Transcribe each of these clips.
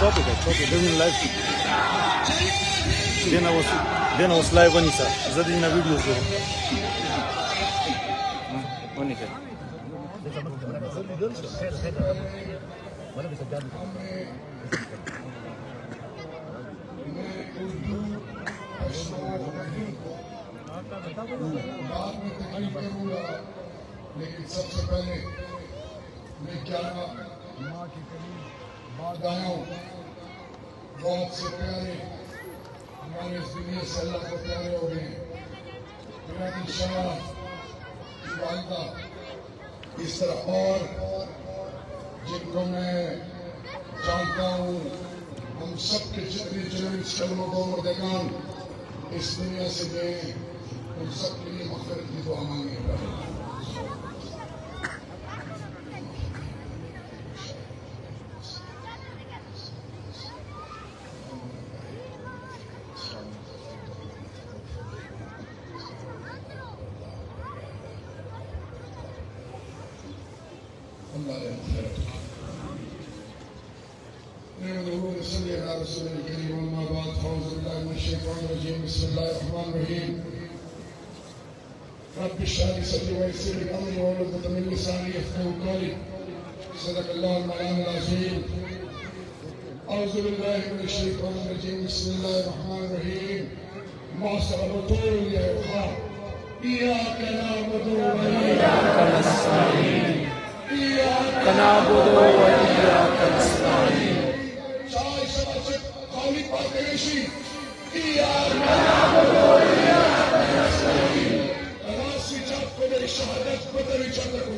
topic. Doesn't live. Then I was live on Isa. That in a video. लेकिन सबसे पहले मैं क्या माँ की करीब बाद आया हूँ। बहुत से प्यारे हमारे इस दुनिया से अल्लाह को प्यारे हो गए। इंशाअल्लाह वालिदा इस तरह और जिनको मैं जानता हूँ, हम सबके जितने जिन्होंने इस कलमों को मर्दगान इस दुनिया से गए, उन सबके लिए मग़फ़िरत की दुआ मांगेगा। رب اشرح لي صدري ويسر لي امري واحلل عقدة من لساني يفقهوا قولي. صدق الله المولانا العظيم. اعوذ بالله من الشيطان الرجيم. بسم الله الرحمن الرحيم. معصر الرسول يا اخوان، اياك نعبد واياك نستعين. اياك نعبد واياك نستعين. شاي شباب قولي باكرشي. اياك نعبد واياك نستعين. شهادت بدري جدكو.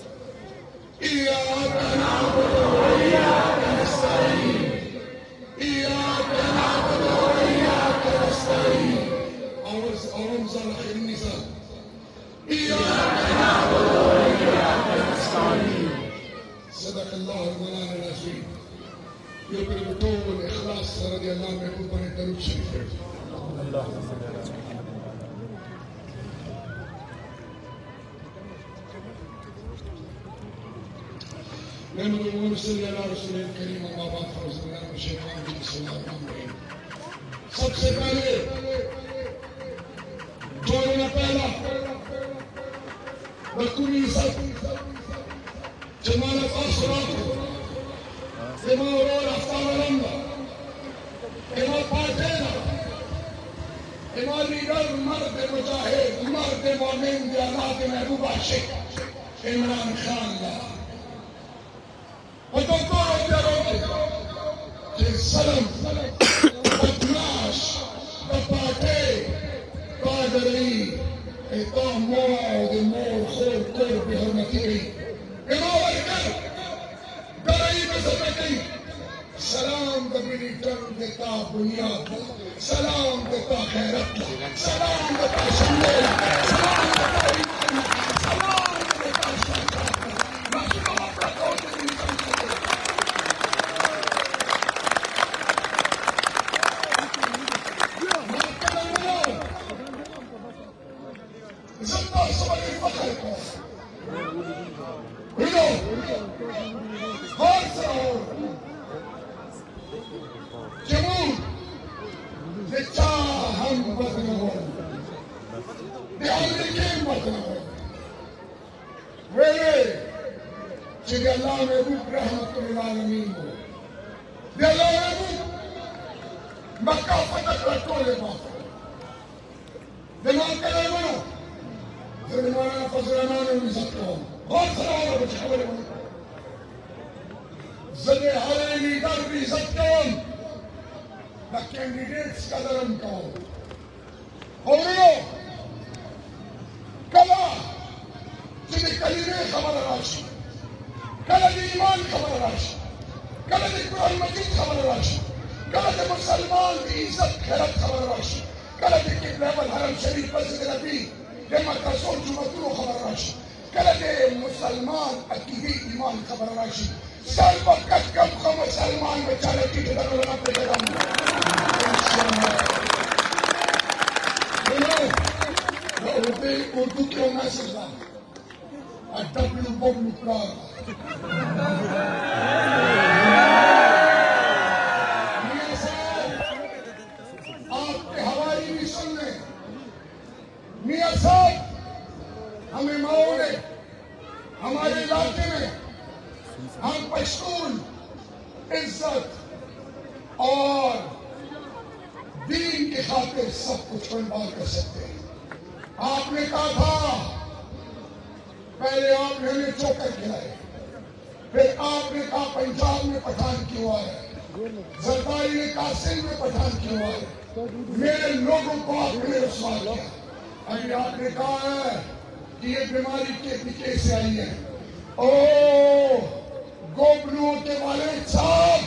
إياك نعبد وإياك نستعين. إياك نعبد وإياك نستعين. أرمز الخير النساء. إياك نعبد وإياك نستعين. صدق الله المولانا العظيم. يقول بطول الإخلاص رضي الله عنه يقول بني الدروب الشريف. الله نحمده ونصلي على رسوله الكريم. अम्मा बाद फौज बिल्लाह मिनश शैतानिर रजीम. बिस्मिल्लाहिर्रहमानिर्रहीम. सबसे पहले जोड़ना पहला बकुनी सब जमाल आसरात जमा और अफ्तारंदा जमा पाटेना जमा लीडर मर्द मुजाहिद मर्द मोमिन दियानात महबूब आशिक इमरान खान ला وتنظروا في السلم والناش والباتي قادري إطاع موعد النور خور قرب بهرمتي إمام الكلب درعي بزمتي. سلام دبيني تن دتا بنياد، سلام دتا خيرت، سلام دتا شمال، سلام دتا إيمان، سلام دتا شركات. हम पश्तून इज्जत और दीन की खातिर सब कुछ कुर्बान कर सकते हैं। आपने कहा था, पहले आपने हमें चोकर खिलाए, फिर आपने कहा पंजाब में पठान क्यों आया, जरदारी ने कहा सिंध में पठान क्यों आया, मेरे लोगों को आपने रसवा किया। अभी आपने कहा है कि ये बीमारी के से आई है। ओ गोबलुओं के वाले साहब,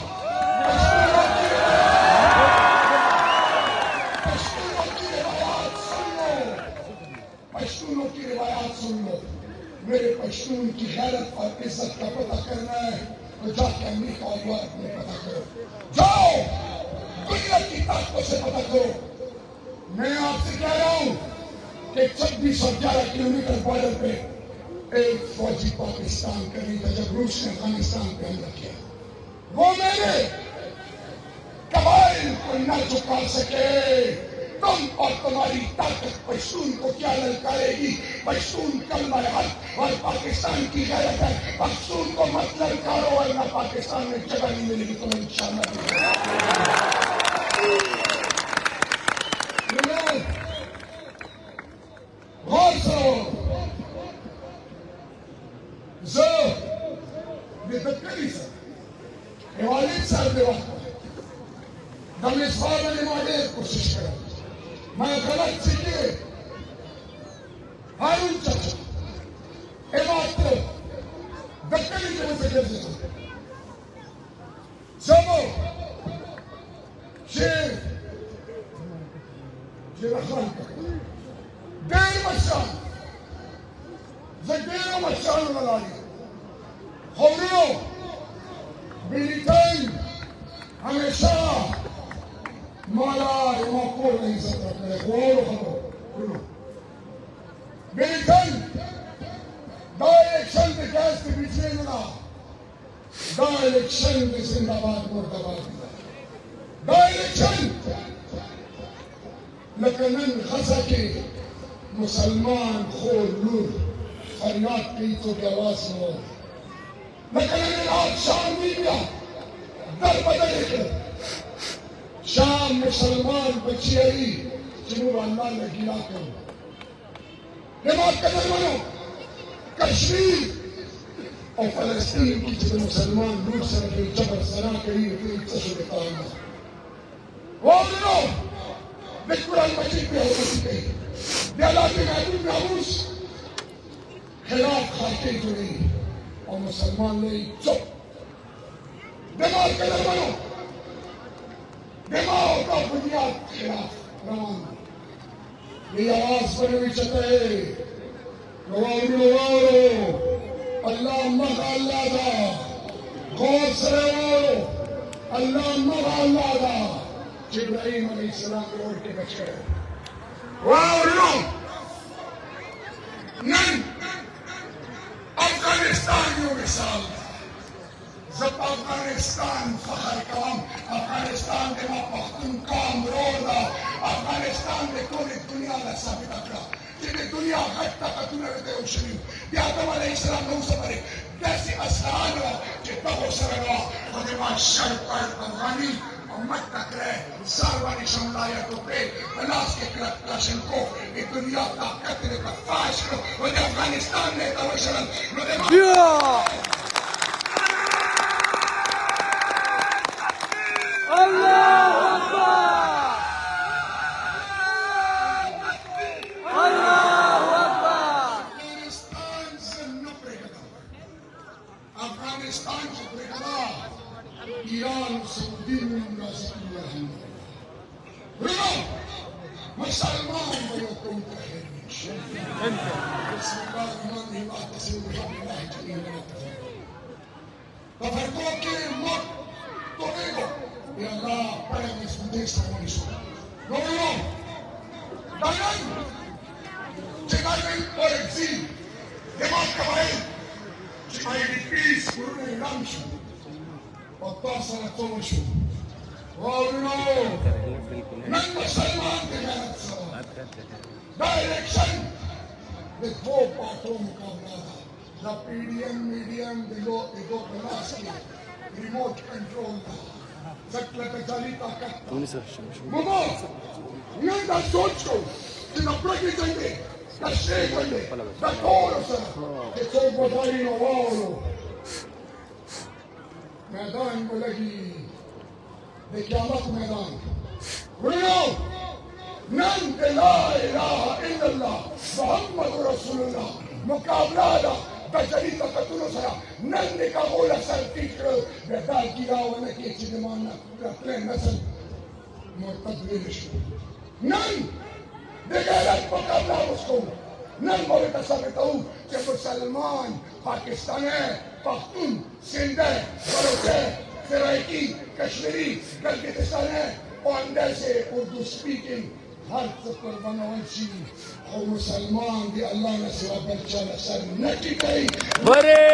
पश्तूनों की रिवायात सुन लो। मेरे पश्तून की गैरत और इज्जत का पता करना है तो जाके अमेरिका और यूरोप में पता करो, जाओ दुनिया की ताकतों से पता करो। मैं आपसे कह रहा हूं कि 2611 किलोमीटर बॉर्डर पे एक फौजी पाकिस्तान का नहीं था जब रूस ने अफगानिस्तान पे हमला किया। वो मेरे कबाइल को न झुका सके। तुम और तुम्हारी ताकत पश्तून को क्या ललकारेगी? पश्तून कलमा हक और पाकिस्तान की गैरत है। पश्तून को मत ललकारो वरना पाकिस्तान में जगह नहीं मिलेगी तुम्हें इंशाअल्लाह। गौर करो, ये दक्कनी सर ये वालिद साहब ने दमिश्वार ने मारे कोशिश करा, मैं गलत सीखे हारून चाचा ये बात तो दक्कनी के मुझसे कर देता सबो शेर रखवान का डेढ़ मशान जगेरा मशान लगा लिया खबरों ब्रिटेन हमेशा माला को नहीं सकता है। खबरों ब्रिटेन डायरेक्शन के गैस के बीच में मिला, डायरेक्शन के जिंदाबाद मुर्दाबाद, डायरेक्शन लकनन खसा के मुसलमान खोल नूर फरियाद की तो की आवाज हो, लकनन रात शाम मीडिया दर बदल के शाम मुसलमान बची आई जिन्होंने अल्लाह ने गिरा कर दिमाग का दरवानो कश्मीर और फलस्तीन की जो मुसलमान लूट सके जबर सना करी वो कुरान मजीद में होती गई खिलाफ खाते जुड़ी और मुसलमान ने चुप दिमाग का दरवानो दिमाग का बुनियाद खिलाफ रवाना ये आवाज बनी हुई चले अल्लाह मगा अल्लाह दा गौर से अल्लाह मगा अल्लाह दा जिब्राहीम अलैहिस्सलाम को उड़ के बच गए। अफगानिस्तानियों मिसाल जब अफगानिस्तान फखर काम अफगानिस्तान के पख्तूनख्वा रोजा अफगानिस्तान में कोई दुनिया का साबित करा कि दुनिया हट तक तुमने उशरी यादव अलैहिस्सलाम ने उसे परे कैसे आसान हो जितना हो सकता खुद मां शर पर अफगानी उम्मत तक रहे सार्वजनिक समुदायों पे अनाज के क्लाशन को ये दुनिया का कतरे का फाश को वो अफगानिस्तान में तवशल अफगानिस्तान को बेकदा ईरान सऊदी में मुसलमान बलों तफरको के मत तो देखो ये अल्लाह पढ़े इस देश का मनुष्य दोनों दानन जगह और एक्सिल दिमाग का भाई IDPs गुरु ने नाम शु और तासर तो शु वाउनो नन मुसलमान के गलत सवाल डायरेक्शन में दो बातों मुकाबला था the PDM, medium, the low, the Pulaski, remote control. Zaklata Jalita Katta. Mama, Nanda Socho, in the President, the Second, the Chorus, the Sobodino Wall. मैदान को लगी क़यामत मैदान बोलो नन ला इलाहा इल्लल्लाह मुहम्मद रसूलुल्लाह मुकाबला दा बजरी तकतुलो सरा नन का बोला सर टिकरो बेटा गिरावने के जमाना पूरा प्लेन नस्ल मुर्तद विलिश नन देगा मुकाबला उसको नन बोले तसबता हूं कि मुसलमान पाकिस्तान है पख्तून सिंध है बलोच है सराइकी कश्मीरी गिलगिस्तान है और अंदर से उर्दू स्पीकिंग हर पर बनवंशी और मुसलमान भी अल्लाह ने सिवा बच्चा नसर न की गई बरे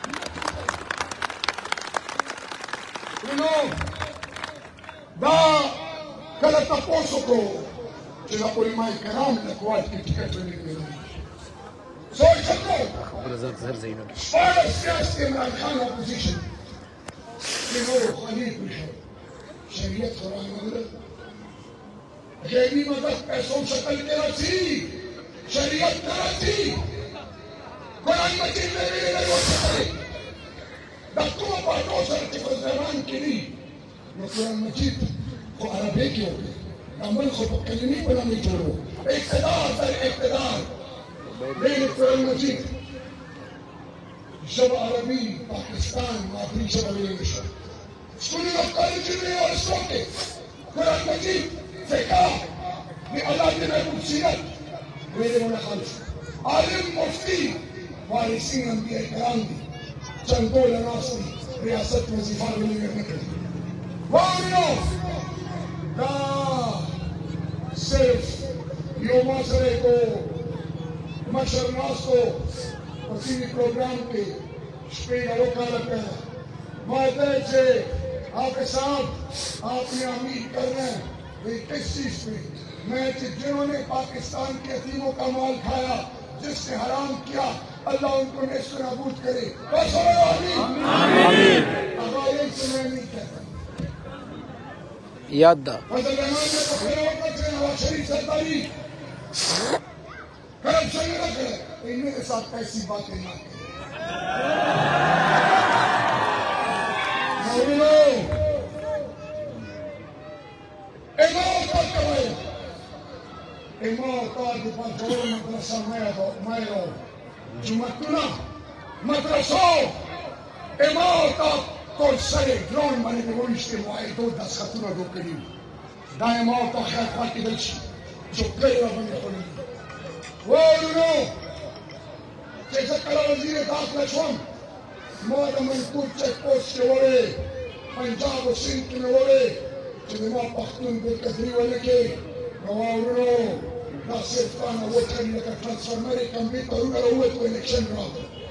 da kala taposo ko sila po limay karam na kuwat kitikat na nila. So it's a go. Para siyasi Imran Khan opposition. Sino Khalid Bishop. Shariat Quran Madad. Gemi Madad पैसों शक्ल के रची. शरीयत कराची. Quran Majid में भी नहीं हो सकते. दक्कू पाटो सर के ज़बान के लिए. Quran Majid को अरबी के होते. अमल को पकड़ने पर नहीं छोड़ो. इक़्तिदार पर इक़्तिदार. بين القرآن المجيد شبه عربي باكستان ما في شبه بينشا شكون الأفكار الجميلة والسوكي القرآن المجيد فقه لله جميع المفسدات غير ولا خالص عالم مفتي وارثين أنبياء الكرام دي چندول ناصري رئاسة وظيفة بالمملكة وأمنوا لا صرف يوم أسرائيل मशर नास को किसी भी प्रोग्राम के स्पीड रोका लगता है माते से आपके साथ आपने उम्मीद कर रहे हैं किस चीज पे मैं जिन्होंने पाकिस्तान के यतीमों का माल खाया जिसने हराम किया अल्लाह उनको नेस्त नाबूद करे बस आमीन आमीन से मैं नहीं कहता याद दा फजल रहमान ने तो खड़े होकर से नवाज शरीफ सरदारी करप्शन न करे इनमें के साथ ऐसी बातें ना करें इमारत जो मदरसा मायरो जुमतुना मदरसा इमारत को सरे ड्रोन बने के वो इस्तेमाल दो 10 खतुना दो करीब दाएं इमारत खैर पार्टी बल्कि जो कई बने पड़े Wọ́ọ̀lù ṣẹ̀ṣẹ̀ kala waziri दाखिला छुम मौत मंतूर चेक पोस्ट के वोले पंजाब और सिंध के वोले जिन्हें पख्तून बिल्कदरी वाले के वọ́ọ̀लु ना सिर्फ काना वो चलने का ट्रांसफॉर्मर एक कम्पनी करूँगा हुए तो इलेक्शन ड्राव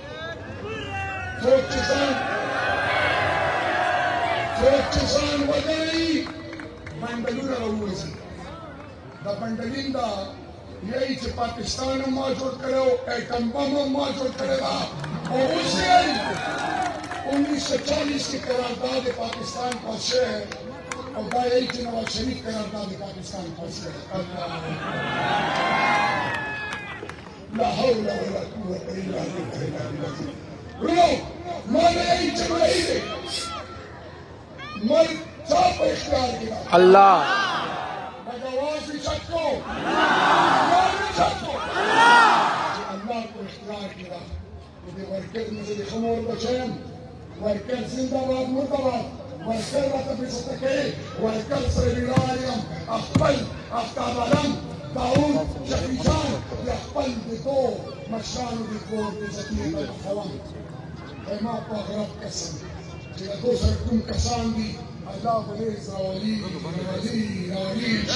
चोचिसान वजनी बंडलूरा हुए से द बंडलिंदा यही से पाकिस्तान में मौजूद करो एटम बम मौजूद करेगा और उसे 1940 की करारदाद पाकिस्तान पहुंचे है और यही से नवाज शरीफ करारदाद पाकिस्तान पहुंचे ला हौला वला कुव्वता इल्ला बिल्लाह माने यही चमड़ी दे मर साफ इख्तियार किया अल्लाह आवाज छको अल्लाह को इख्तियार किया मुझे वर्कर मुझे खमोर बचन वर्कर जिंदाबाद मुर्दाबाद वर्कर रतबी सतके वर्कर सरीरायम अखबल अफ्ताबालम दाऊद शफीजान यखबल बितो मशान बिको बिजतियत अलखवान एमा पगरब कसम कि दूसर तुम कसान दी अल्लाह बने इस्राएली वली